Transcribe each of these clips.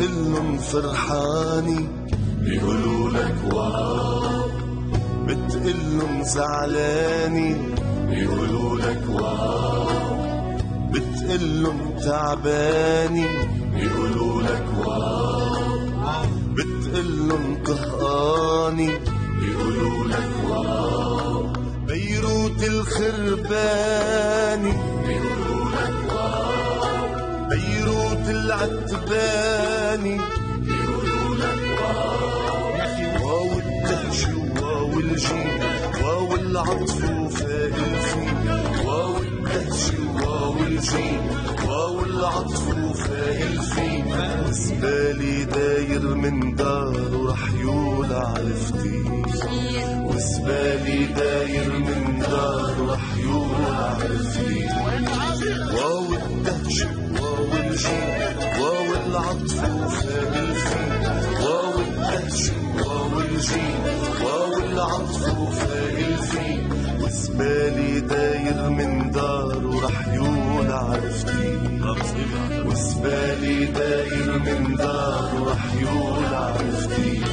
بتقلن فرحاني بيقولوا لك واو، بتقلن زعلاني بيقولوا لك واو، بتقلن تعباني بيقولوا لك واو، بتقلن قهقاني بيقولوا لك واو، بيروت الخرباني بيقولوا لك واو، بيروت العتباني بيقولوا لك واو، واو الدهش وواو الجيم واو العطف وفاء الفيل، واو الدهش وواو الجيم واو العطف وفاء الفيل، وزبالي داير من دار ورح يولع الفتيل، وزبالي داير من دار ورح يولع الفتيل، واو الدهش واو الجيم واو العطف وفاء الفيل، واو الدهش واو الجيم واو العطف وفاء الفيل، وزبالي داير من دار ورح يولع الفتيل، وزبالي داير من دار ورح يولع الفتيل.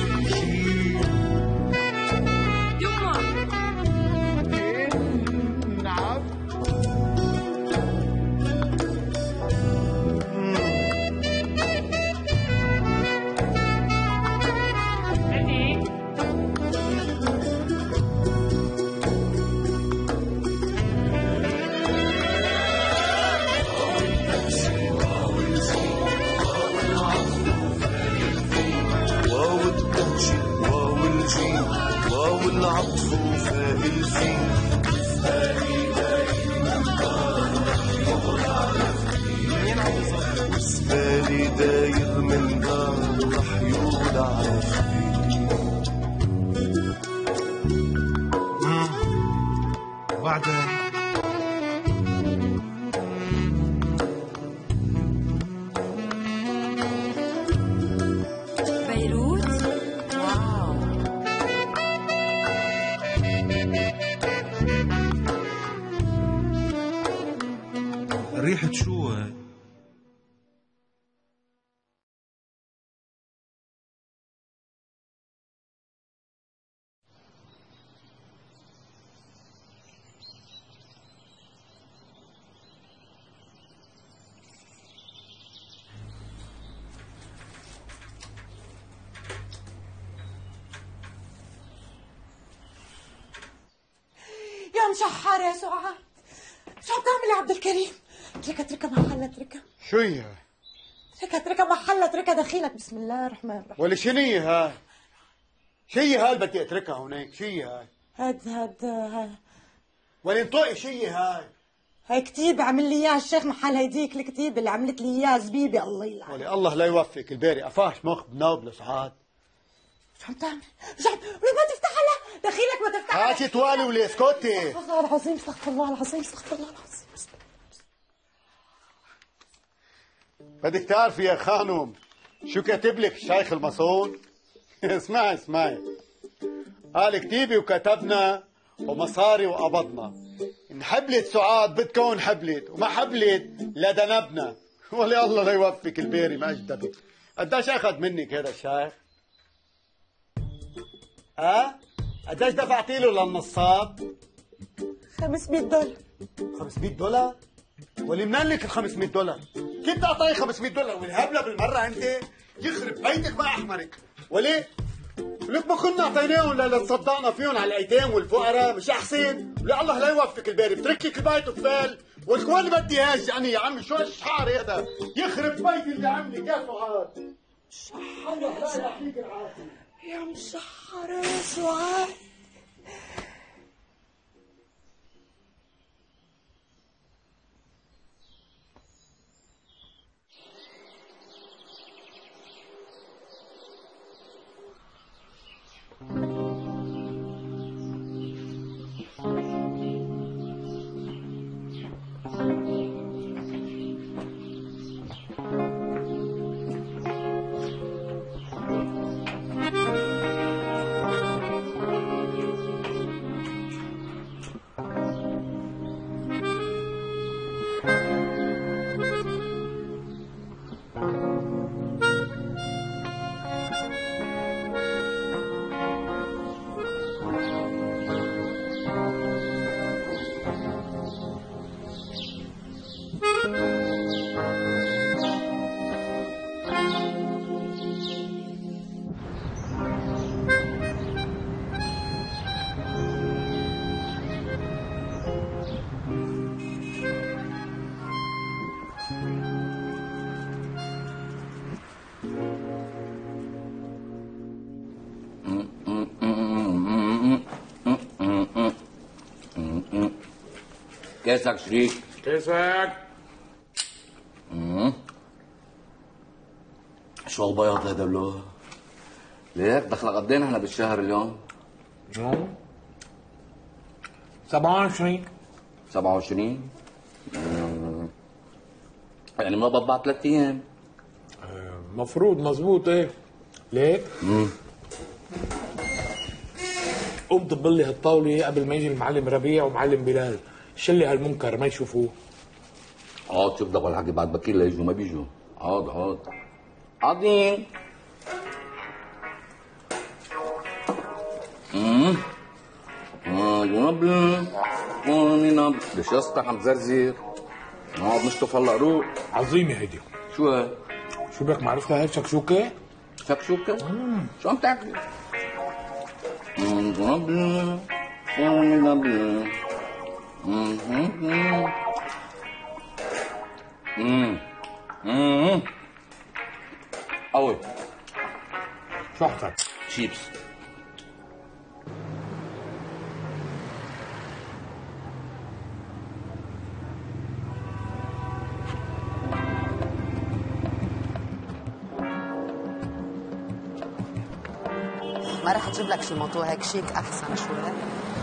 العطف وفاء الفيل، وزبالي داير من دار ورح يولع الفتيل. وبعدين بيروت. واو. ريحة شو هاي؟ يا مشحر يا سعاد، شو عم تعمل يا عبد الكريم؟ اتركها محلها اتركها. شو هي؟ اتركها محلها اتركها دخيلك. بسم الله الرحمن الرحيم. ولا شنو هي هاي؟ شو هي هاي بدي اتركها هونيك؟ شو هي هاي؟ هاد ولا انطقي شو هي هاي؟ هاي كتيبة عمل لي اياها الشيخ محل هيديك الكتيبة اللي عملت لي اياها زبيبة الله يلعنها. ولا الله لا يوفقك الباري قفاش مخ بنابلس عاد. شو عم تعمل؟ شو عم ما تفتح لها دخيلك ما تفتح لها. هاتي توالي ولا اسكتي. استغفر الله العظيم استغفر الله العظيم استغفر الله العظيم. بدك تعرفي يا خانم شو كاتب لك الشيخ المصون؟ اسمعي قال كتيبي وكتبنا ومصاري وقبضنا، ان حبلت سعاد بتكون حبلت وما حبلت لدنبنا. ولي الله لا يوفق الباري ما اجدبك. قديش اخذ منك هذا الشيخ؟ قديش دفعتي له للنصاب؟ $500. $500؟ ولي منين لك ال $500؟ كيف تعطيه $500 والهبله بالمره انت؟ يخرب بيتك ما احمرك. وليه؟ لك ما كنا اعطيناهم لتصدقنا فيهم على الايتام والفقراء مش احسن؟ ولي الله لا يوفقك الباري بترك لك البيت وكفال والكوال بدي هاج يعني يا عمي شو هالشحار هذا؟ يخرب بيتي اللي عملك يا سعاد. الله لا يعطيك العافيه. يا مشحرة يا سعاد. كيسك شريك. كيسك. شو البياض هذا له؟ ليك دخل قد ايه نحن بالشهر اليوم؟ 27. 27. يعني ما بطبع 3 ايام. مفروض مزبوط ايه. ليك؟ قوم طبل لي هالطاولة قبل ما يجي المعلم ربيع ومعلم بلال، شلي هالمنكر ما يشوفوه. اقعد شوف دغ الحكي بعد بكير ليجوا ما بيجوا. اقعد قاعدين. ينبل وننبل ليش يسطح عم زرزير. نقعد نشطف هلا روق. عظيمة هيدي. شو هي؟ شو بك ما عرفتها هاي شكشوكة؟ شكشوكة؟ شو عم تاكلي؟ ينبل وننبل. قوي. شو احسن؟ شيبس. ما رح تجيب لك شي موضوع هيك شيك احسن شوي؟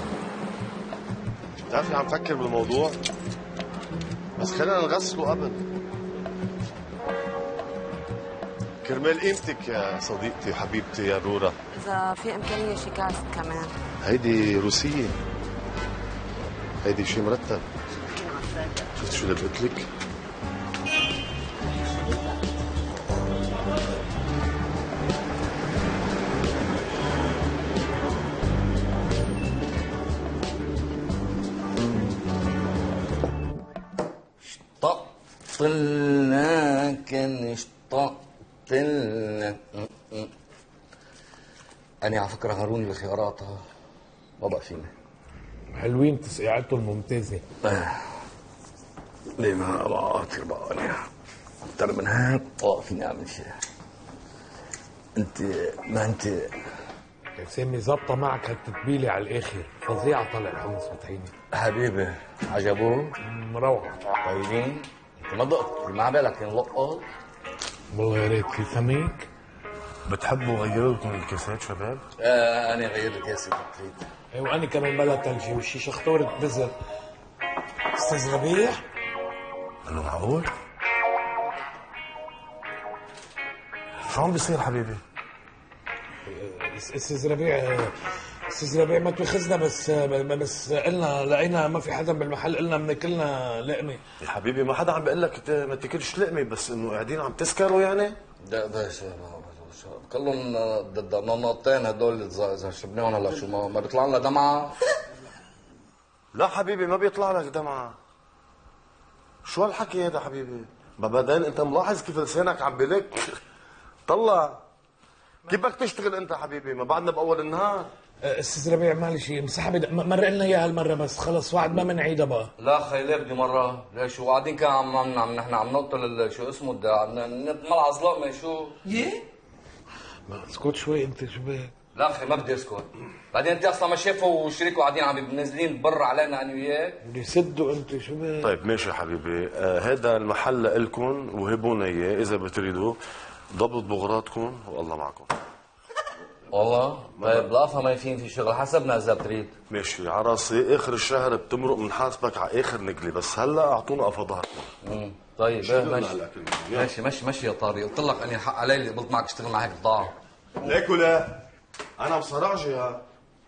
بتعرفي عم فكر بالموضوع بس خلينا نغسله قبل. كرمال قيمتك يا صديقتي حبيبتي يا رورا. اذا في امكانيه شي كاس كمان. هيدي روسية، هيدي شي مرتب. شفت شو اللي قلت لك؟ اشتقتلنا كان اشتقتلنا. أنا على فكرة هارون الخيارات ما بقى فيني. حلوين تسقيعتهم ممتازة. ليه ما بقاطر بقى أنا أكتر من هيك ما فيني أعمل شيء. أنت ما أنت يا سامي ظابطة معك هالتتبيلة على الآخر، فظيعة طلع الحمص بطحينة. حبيبي عجبوه؟ مروعة. طيبين؟ أنت ما دقت ما بالك ينلقط؟ والله يا ريت في سميك. بتحبوا غيروا لكم الكاسات شباب؟ أنا غير الكاسة بتريد. ايه وانا كمان بلا تلجي والشيشه اختارت بزر. استاذ ربيع انه معقول؟ شو عم بيصير حبيبي؟ استاذ ربيع ما تاخذنا بس قلنا لقينا ما في حدا بالمحل قلنا بناكلنا لقمه. يا حبيبي ما حدا عم بقول لك ما تاكلش لقمه، بس انه قاعدين عم تسكروا يعني؟ ده كلهم نقطتين هدول اذا شربناهم هلا شو ما بيطلع لنا دمعه؟ لا حبيبي ما بيطلع لك دمعه. شو هالحكي هذا حبيبي؟ بعدين انت ملاحظ كيف لسانك عم بلك؟ طلع كيف بدك تشتغل انت حبيبي؟ ما بعدنا باول النهار. استاذ ربيع معلش انسحب مر لنا اياها هالمره بس خلص وعد ما بنعيدها بقى. لا خيلي بدي مره. ليش شو قاعدين كان عم نحن عم نقتل شو اسمه ملعظ لقمه شو؟ يه؟ اسكت شوي انت شو بك؟ لا اخي ما بدي اسكت. بعدين انت اصلا ما شافه وشريكه قاعدين عم نازلين برا علينا انا وياك. بدي سدوا انت شو بك؟ طيب ماشي حبيبي، هذا المحل لكم وهبونا اياه اذا بتريدوا. ضبط بغراضكم والله معكم. والله طيب لا افهم ما فين في شغل حسبنا اذا بتريد. ماشي على راسي، اخر الشهر بتمرق بنحاسبك على اخر نقله، بس هلا اعطونا قفضاتكم. طيب ماشي يا طارق. قلت لك اني الحق علي اللي قبلت معك اشتغل مع هيك بضاعه. ليك ولا انا مصراجي ها.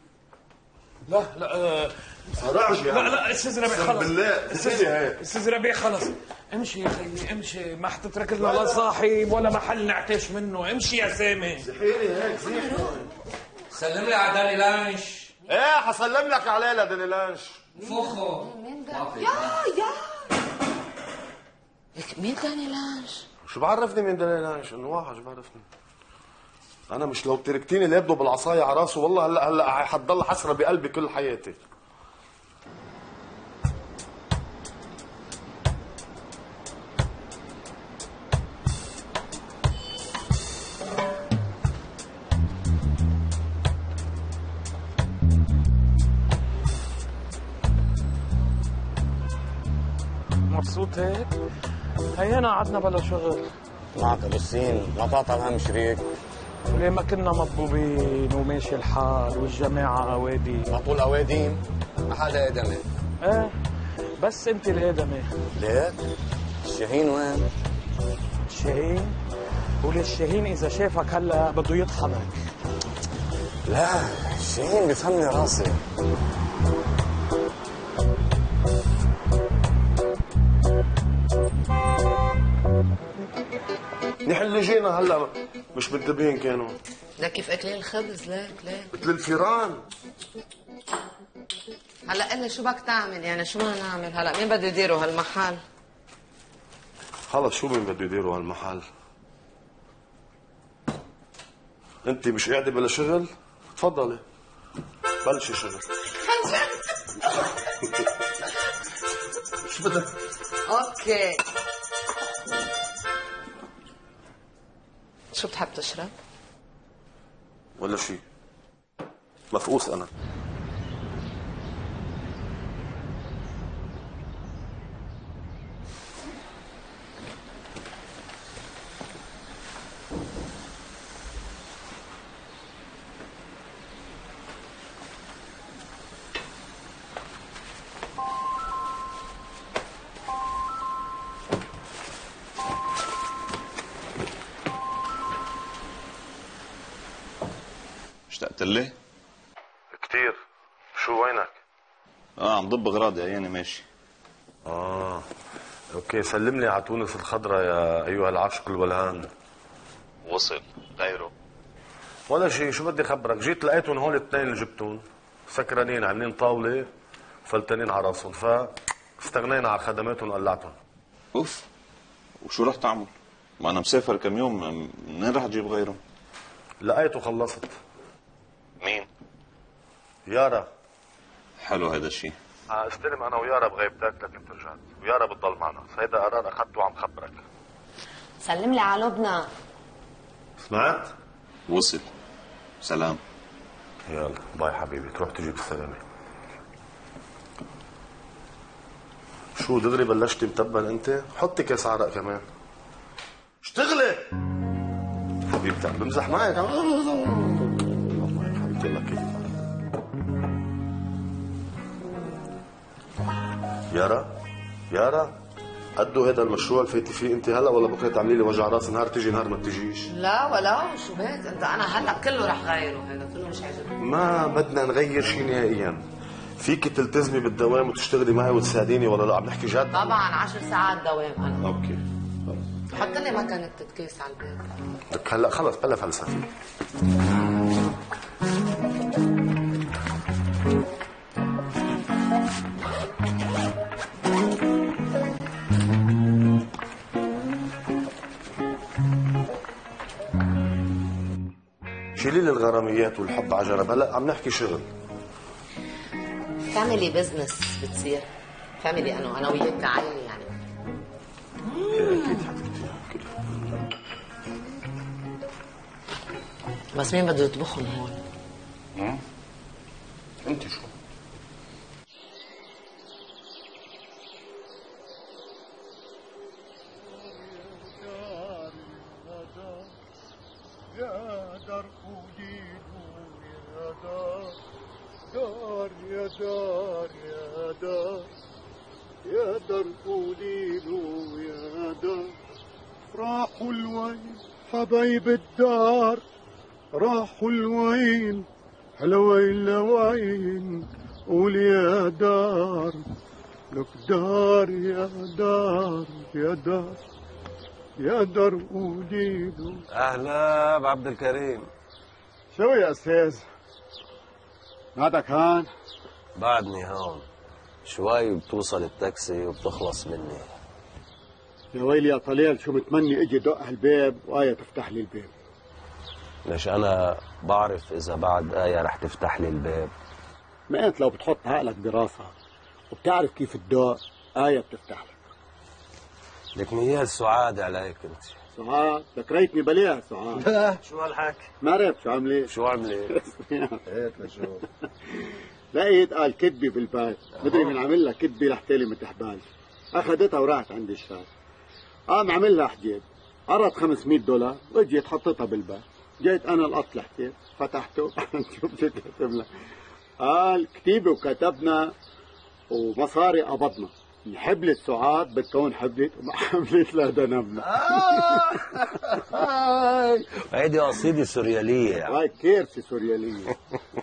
لا مصراجي لا استاذ ربيع خلص بالله استاذ ربيع خلص امشي يا خيي امشي، ما حتترك لنا لا صاحب ولا محل نعتاش منه. امشي يا سامي. زحيري هيك زيح. سلم لي على داني لانش. ايه حسلم لك عليه لداني لانش. فخو يا لك مين داني لانش؟ شو بعرفني مين داني لانش؟ انه واحد شو بعرفني. انا مش لو تركتيني اللي يبدو بالعصايه على راسه والله هلا حتضل حسره بقلبي كل حياتي. مبسوط هيك؟ هينا قعدنا بلا شغل. معك بالسين ما تعطى الهم شريك. وليه ما كنا مطبوبين وماشي الحال والجماعة أوادي. ما طول أواديم ما حدا آدمي. ايه بس انت الآدمي. ليك؟ الشاهين وين؟ الشاهين؟ قولي الشاهين إذا شافك هلا بده يطحنك. لا الشاهين بيفهمني راسي. نحن اللي جينا هلا مش منتبهين كانوا. لا كيف اكلين الخبز ليك مثل الفيران. هلا قل لي شو بدك تعمل يعني شو بدنا نعمل هلا مين بده يديروا هالمحل؟ خلص شو مين بده يديروا هالمحل؟ انت مش قاعده بلا شغل؟ تفضلي بلشي شغل. شو بدك؟ اوكي. شو بتحب تشرب؟ ولا شيء مفقوس انا. اشتقت لي؟ كتير. شو وينك؟ عم ضب اغراضي عياني ماشي. اوكي سلم لي على تونس الخضراء يا ايها العاشق الولهان. وصل غيره؟ ولا شيء شو بدي خبرك جيت لقيتهم هول الاثنين اللي جبتهم سكرانين عاملين طاوله وفلتانين على راسهم فاستغنينا على خدماتهم وقلعتهم. اوف وشو رح تعمل؟ ما انا مسافر كم يوم منين رح تجيب غيرهم؟ لقيته خلصت. مين؟ يارا. حلو هذا الشيء. استلم انا ويارا بغيبتك لكن رجعت ويارا بتضل معنا. هيدا قرار اخذته وعم خبرك. سلم لي على لبنى. سمعت؟ وصل. سلام. يلا باي حبيبي تروح تجي بالسلامه. شو دغري بلشتي متبل انت؟ حطي كاس عرق كمان. اشتغلي حبيبتي عم بمزح معك. حبيبتي يلا كيف. يارا قدوا هذا المشروع اللي فايتي فيه انت هلا ولا بكره تعملي لي وجع راس نهار تجي نهار ما بتجيش؟ لا ولا شو بك انت انا هلا كله رح غيره هذا كله مش عاجبني. ما بدنا نغير شيء نهائيا. فيك تلتزمي بالدوام وتشتغلي معي وتساعديني ولا لا؟ عم نحكي جد. طبعا 10 ساعات دوام انا. اوكي حط لي مكنه تتكيس على البيت. لك هلا خلص بلا فلسفه. شيلي لي الغراميات والحب على جنب هلا عم نحكي شغل. فاميلي بزنس بتصير. فاميلي انا وياك كعائله يعني. اكيد حبيبتي اكيد. بس مين بده يطبخهم هون؟ انت شو؟ يا دار قوليلو يا دار دار يا دار يا دار يا دار قوليلو يا دار راحوا الوين حبايب الدار راحوا الوين هلوين لوين قول يا دار لك دار يا دار يا دار يا دار قوليلو. اهلا بعبد الكريم. شو يا استاذ؟ بعدك هان؟ بعدني هون شوي بتوصل التاكسي وبتخلص مني. يا ويلي يا طليل، شو متمني اجي دق هالباب وآية تفتح لي الباب. ليش انا بعرف اذا بعد آية رح تفتح لي الباب. ما انت لو بتحط عقلك براسها وبتعرف كيف تدق، آية بتفتح لك. لك ميال سعاد عليك انت. سعاد ذكريتني بليها سعاد. لا شو هالحكي؟ ما عرفت شو عملت؟ شو عملت؟ هيك لشو لقيت قال كدبي بالبيت، مدري من عمل لها كدبي لحتالي ما تحبالش. اخذتها وراحت عند الشاب، قام عمل لها حجاب، قرض $500 واجيت حطيتها بالبيت. جيت انا القط الحجاب فتحته شوف شو كتب لها، قال كتيبه وكتبنا ومصاري قبضنا، حبلت سعاد بتكون حبلت وما حبلت لا دنبنا. هيدي قصيدة سوريالية يعني. هاي كارثة سوريالية.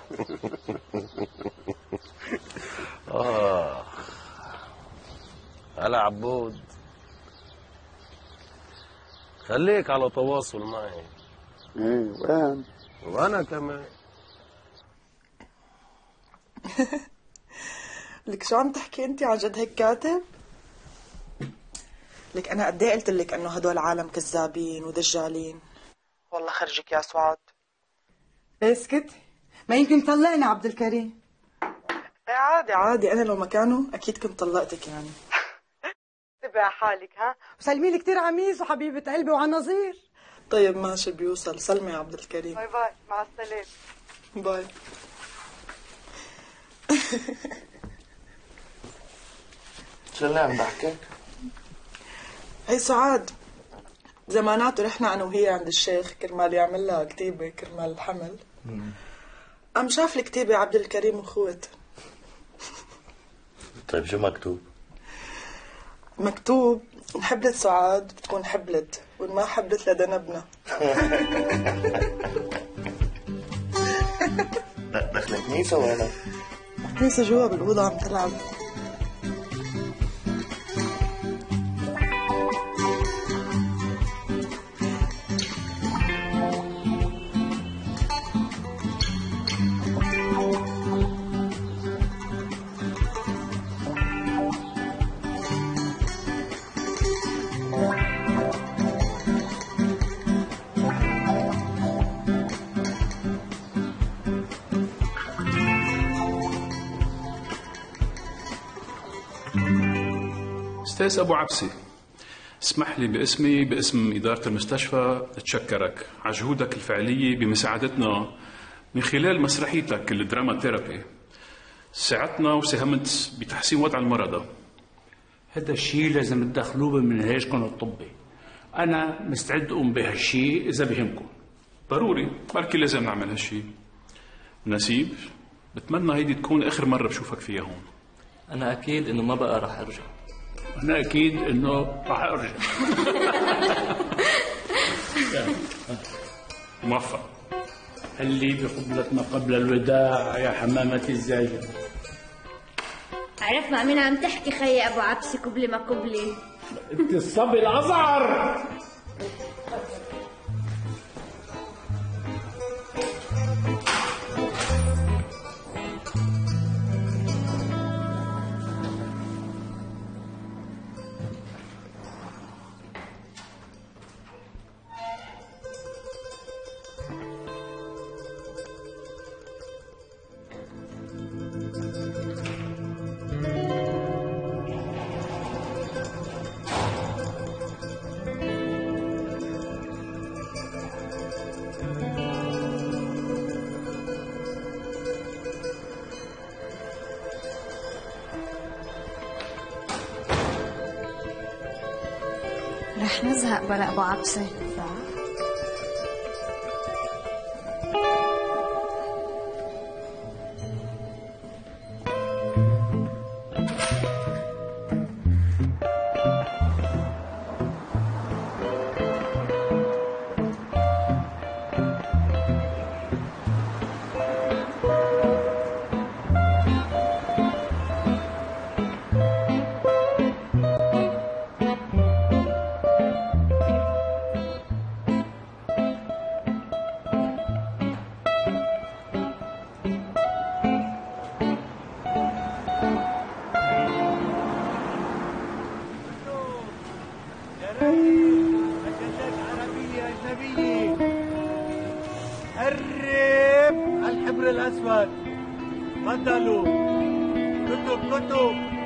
هلا عبود، خليك على تواصل معي. ايه وين؟ وانا كمان. لك شو عم تحكي انت عن جد هيك كاتب؟ لك انا قد ايه قلت لك انه هدول العالم كذابين ودجالين. والله خرجك يا سعاد. اسكت، ما يمكن طلقنا عبد الكريم. ايه عادي عادي، انا لو مكانه اكيد كنت طلقتك يعني. تبع حالك ها، وسلمي لي كثير عميس وحبيبه قلبي وعناصير. طيب ماشي بيوصل، سلمي يا عبد الكريم. باي باي، مع السلامه. باي. شو اللي عم بحكي؟ هي سعاد زماناته رحنا انا وهي عند الشيخ كرمال يعمل لها كتيبه كرمال الحمل. قام شاف الكتيبه عبد الكريم وخوت. طيب شو مكتوب؟ مكتوب إن حبلت سعاد بتكون حبلت، وإن ما حبلت لدنبنا. دخلت كنيسة ولا؟ كنيسة جوا بالأوضة عم تلعب. أستاذ أبو عبسي، اسمح لي باسم إدارة المستشفى أتشكرك على جهودك الفعلية بمساعدتنا من خلال مسرحيتك الدراما ثيرابي. ساعدتنا وساهمت بتحسين وضع المرضى. هذا الشيء لازم تدخلوه بمنهجكم الطبي. أنا مستعد أقوم بهالشيء إذا بهمكم. ضروري، بركي لازم نعمل هالشيء. نسيب، بتمنى هيدي تكون آخر مرة بشوفك فيها هون. أنا أكيد إنه ما بقى رح أرجع. أنا أكيد إنه رح أرجع. موفق. اللي بقبلتنا قبل الوداع يا حمامة الزاجة. عرفنا مين عم تحكي خيي أبو عبسي قبلي ما قبلي. أنت الصبي الأصغر. رح نزهق بلا أبو عبسي. عربية أجنبية. قرب على الحبر الأسود. تفضلوا. كتب.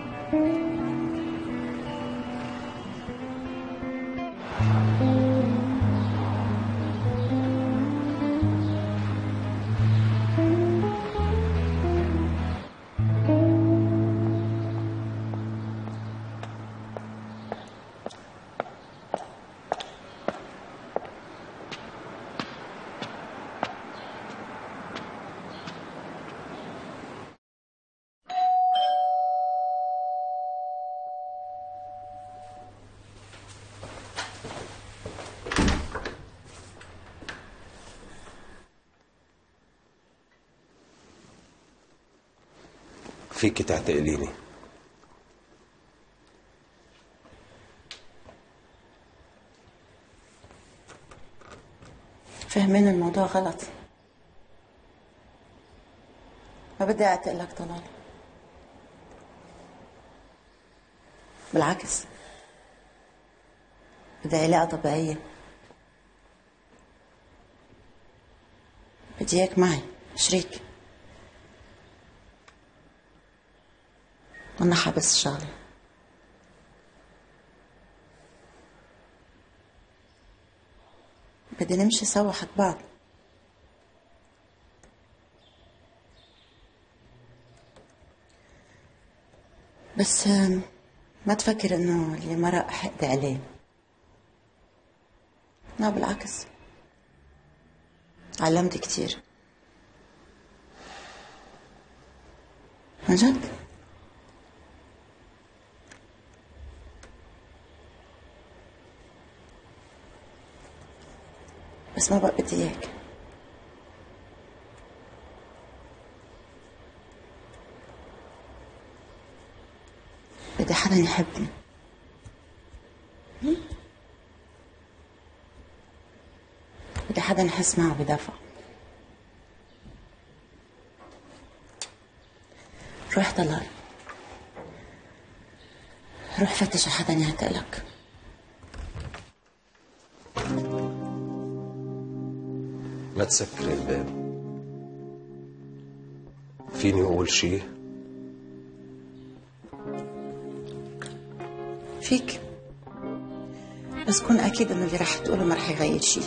فيك تعتقليني. فهمين الموضوع غلط. ما بدي اعتقلك طلال، بالعكس بدي علاقة طبيعية. بدي اياك معي شريك، منا حابس الشغلة. بدي نمشي سوا حق بعض. بس ما تفكر انه اللي مرق حقد عليه. لا بالعكس، علمت كتير عن جد. بس ما بقى بدي اياك. بدي حدا يحبني. بدي حدا نحس معه بدفع. روح طلال، روح فتش على حدا يعتقلك. ما تسكري الباب. فيني اقول شي؟ فيك، بس كون اكيد انه اللي رح تقوله ما رح يغير شي.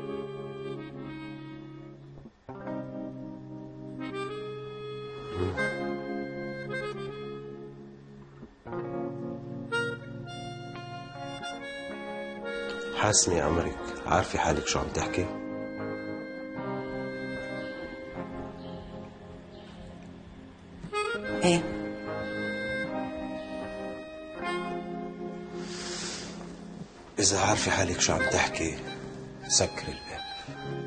حاسني أمرك، عارفة حالك شو عم تحكي؟ ايه. إذا عارفة حالك شو عم تحكي سكري الباب.